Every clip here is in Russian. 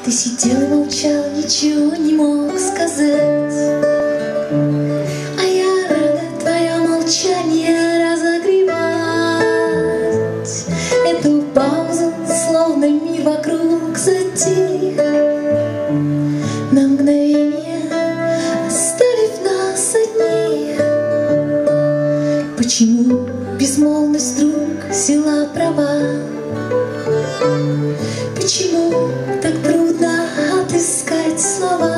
Ты сидел и молчал, ничего не мог сказать, а я рада твое молчание разогревать. Эту паузу, словно мир вокруг затих, на мгновение оставив нас одних. Почему безмолвность вдруг взяла права? Почему так трудно отыскать слова?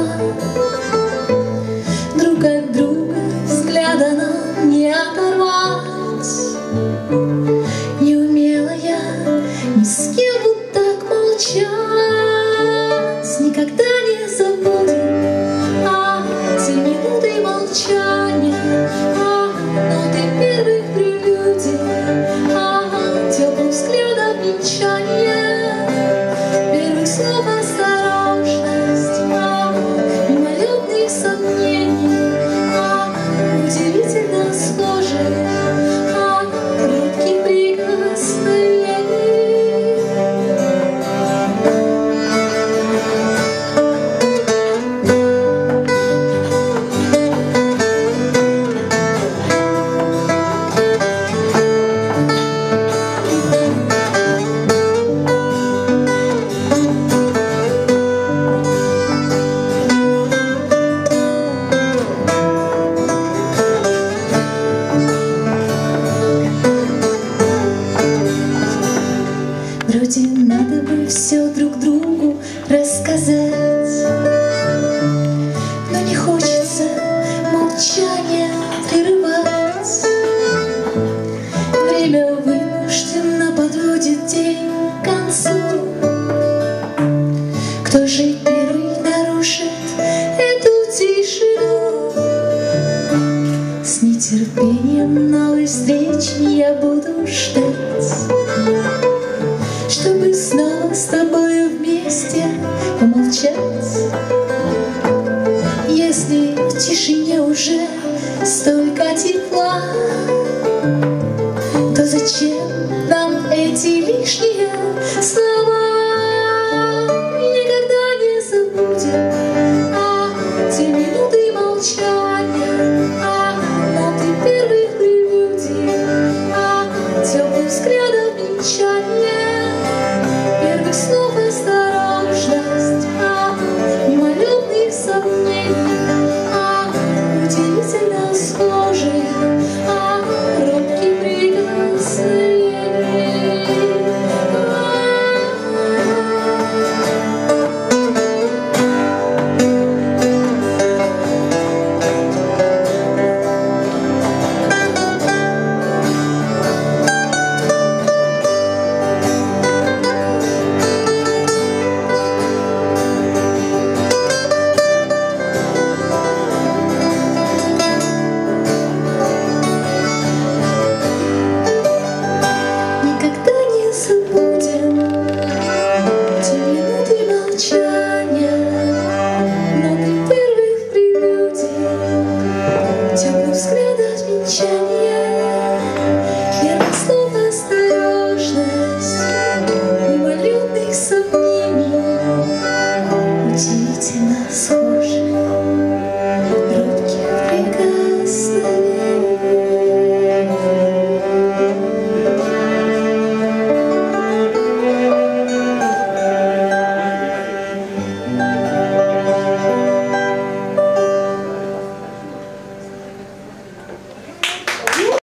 Друг от друга взгляда нам не оторвать. Не умела я ни с кем вот так молчать. Никогда не забудем те минуты молчания, ноты первых прелюдий, теплым взглядом венчания, первых слов осторожность, мимолетных сомнений, удивительно схожие, коротких прикосновений. Вроде надо бы все друг другу рассказать, но не хочется молчание прерывать. Время вынужденно подводит день к концу. Кто же первый нарушит эту тишину? С нетерпением новой встречи я буду ждать, чтобы снова с тобою вместе помолчать. Если в тишине уже столько тепла, то зачем нам эти лишние слова?